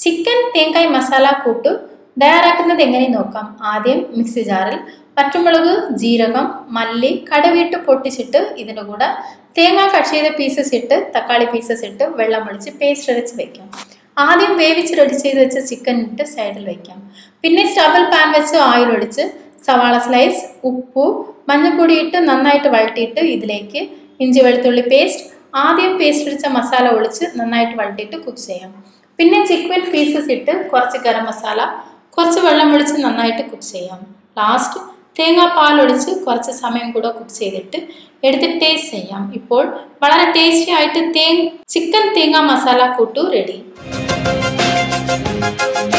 Chicken തേങ്ങായ് masala കൂട്ട് തയ്യാറാക്കുന്നത് എങ്ങനെ നോക്കാം. ആദ്യം മിക്സി ജാറിൽ പച്ചമുളക്, ജീരകം, മല്ലി, കടുകിട്ട് പൊട്ടിച്ചിട്ട് ഇതിൻ്റെ കൂടെ തേങ്ങ കട്ട് ചെയ്ത പീസസ് ഇട്ട് തക്കാളി പീസസ് ഇട്ട് വെള്ളം ഒഴിച്ച് പേസ്റ്റ് അരച്ച് വയ്ക്കാം. ആദ്യം വേവിച്ച് റെഡി ചെയ്ത് വെച്ച ചിക്കൻ ഇട്ട് സൈഡിൽ വയ്ക്കാം. പിന്നെ സ്റ്റവിൽ പാൻ വെച്ച് ഓയിൽ ഒഴിച്ച് സവാള സ്ലൈസ്, ഉപ്പു, മഞ്ഞൾപ്പൊടി ഇട്ട് നന്നായിട്ട് വഴറ്റിയിട്ട് ഇതിലേക്ക് ഇഞ്ചി വെളുത്തുള്ളി പേസ്റ്റ്, ആദ്യം പേസ്റ്റ് അടിച്ച മസാല ഒഴിച്ച് നന്നായിട്ട് വഴറ്റിയിട്ട് കുക്ക് ചെയ്യാം. പിന്നെ ചിക്കൻ പീസസ് ഇട്ട് കുറച്ച് ഗരം മസാല, കുറച്ച് വെള്ളം ഒഴിച്ച് നന്നായിട്ട് കുക്ക് ചെയ്യാം. ലാസ്റ്റ് തേങ്ങാപ്പാൽ ഒഴിച്ച് കുറച്ച് സമയം കൂടെ കുക്ക് ചെയ്തിട്ട് എടുത്ത് ടേസ്റ്റ് ചെയ്യാം. ഇപ്പോൾ വളരെ ടേസ്റ്റി ആയിട്ട് ചിക്കൻ തേങ്ങ മസാല കൂട്ടു റെഡി.